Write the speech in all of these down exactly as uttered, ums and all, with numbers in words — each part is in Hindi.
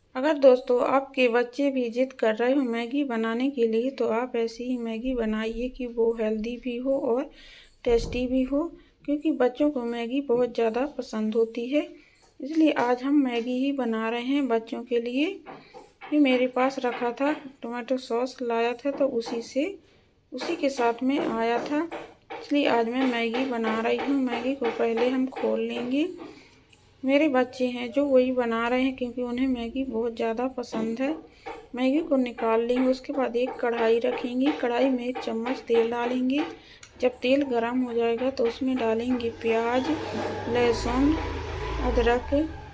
अगर दोस्तों आपके बच्चे भी जिद कर रहे हो मैगी बनाने के लिए, तो आप ऐसी ही मैगी बनाइए कि वो हेल्दी भी हो और टेस्टी भी हो, क्योंकि बच्चों को मैगी बहुत ज़्यादा पसंद होती है। इसलिए आज हम मैगी ही बना रहे हैं बच्चों के लिए। ये मेरे पास रखा था, टोमेटो सॉस लाया था, तो उसी से उसी के साथ में आया था, इसलिए आज मैं मैगी बना रही हूँ। मैगी को पहले हम खोल लेंगे। मेरे बच्चे हैं जो वही बना रहे हैं, क्योंकि उन्हें मैगी बहुत ज़्यादा पसंद है। मैगी को निकाल लेंगे, उसके बाद एक कढ़ाई रखेंगे। कढ़ाई में एक चम्मच तेल डालेंगे। जब तेल गरम हो जाएगा तो उसमें डालेंगे प्याज, लहसुन, अदरक।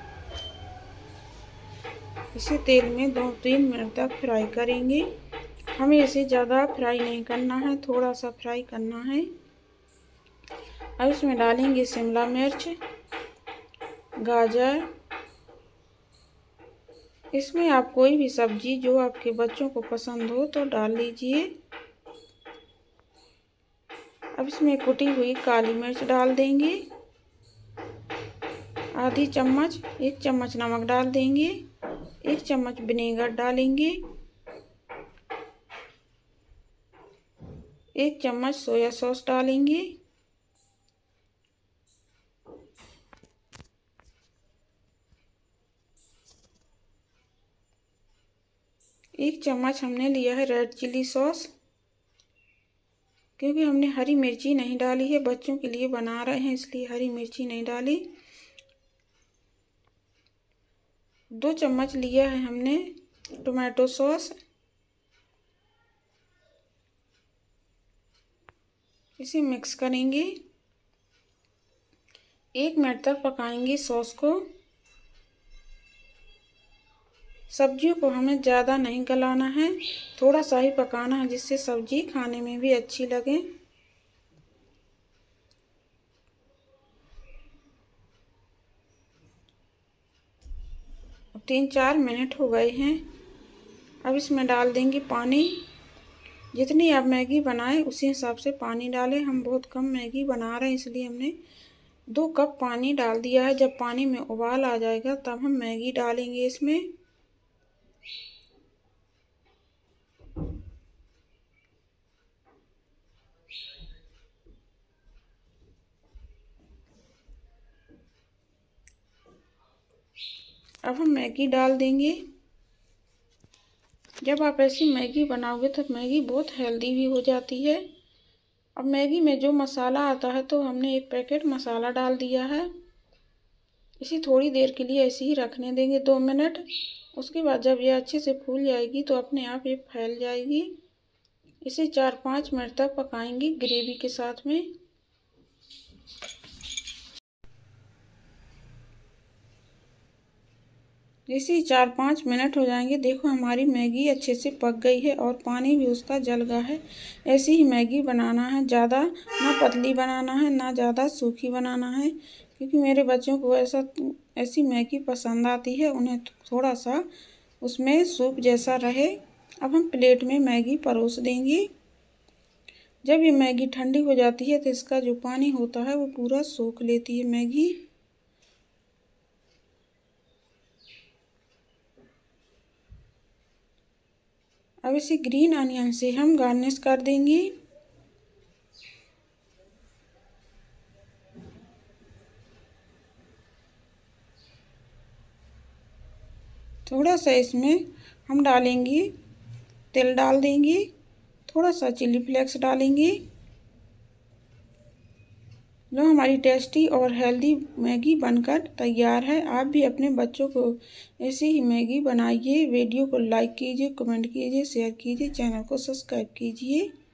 इसे तेल में दो तीन मिनट तक फ्राई करेंगे। हमें इसे ज़्यादा फ्राई नहीं करना है, थोड़ा सा फ्राई करना है। अब इसमें डालेंगे शिमला मिर्च, गाजर। इसमें आप कोई भी सब्जी जो आपके बच्चों को पसंद हो तो डाल लीजिए। अब इसमें कुटी हुई काली मिर्च डाल देंगे, आधी चम्मच। एक चम्मच नमक डाल देंगे, एक चम्मच विनेगर डालेंगे, एक चम्मच सोया सॉस डालेंगे, एक चम्मच हमने लिया है रेड चिली सॉस, क्योंकि हमने हरी मिर्ची नहीं डाली है, बच्चों के लिए बना रहे हैं इसलिए हरी मिर्ची नहीं डाली। दो चम्मच लिया है हमने टोमेटो सॉस। इसे मिक्स करेंगे, एक मिनट तक पकाएंगे सॉस को। सब्जियों को हमें ज़्यादा नहीं गलाना है, थोड़ा सा ही पकाना है, जिससे सब्जी खाने में भी अच्छी लगे। तीन चार मिनट हो गए हैं। अब इसमें डाल देंगे पानी। जितनी आप मैगी बनाएं उसी हिसाब से पानी डालें। हम बहुत कम मैगी बना रहे हैं, इसलिए हमने दो कप पानी डाल दिया है। जब पानी में उबाल आ जाएगा तब हम मैगी डालेंगे इसमें। अब हम मैगी डाल देंगे। जब आप ऐसी मैगी बनाओगे तो मैगी बहुत हेल्दी भी हो जाती है। अब मैगी में जो मसाला आता है, तो हमने एक पैकेट मसाला डाल दिया है। इसी थोड़ी देर के लिए ऐसे ही रखने देंगे, दो मिनट। उसके बाद जब ये अच्छे से फूल जाएगी तो अपने आप ये फैल जाएगी। इसे चार पाँच मिनट तक पकाएंगे ग्रेवी के साथ में। जैसे चार पाँच मिनट हो जाएंगे, देखो हमारी मैगी अच्छे से पक गई है और पानी भी उसका जल गया है। ऐसी ही मैगी बनाना है, ज़्यादा ना पतली बनाना है ना ज़्यादा सूखी बनाना है, क्योंकि मेरे बच्चों को ऐसा ऐसी मैगी पसंद आती है। उन्हें थोड़ा सा उसमें सूप जैसा रहे। अब हम प्लेट में मैगी परोस देंगे। जब ये मैगी ठंडी हो जाती है तो इसका जो पानी होता है वो पूरा सोख लेती है मैगी। अब इसे ग्रीन अनियन से हम गार्निश कर देंगे। थोड़ा सा इसमें हम डालेंगे, तेल डाल देंगे, थोड़ा सा चिली फ्लेक्स डालेंगे। जो हमारी टेस्टी और हेल्दी मैगी बनकर तैयार है। आप भी अपने बच्चों को ऐसी ही मैगी बनाइए। वीडियो को लाइक कीजिए, कमेंट कीजिए, शेयर कीजिए, चैनल को सब्सक्राइब कीजिए।